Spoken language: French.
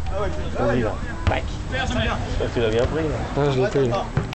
Vas-y là. Tac. Tu l'as bien pris là. Ah, je l'ai pris là.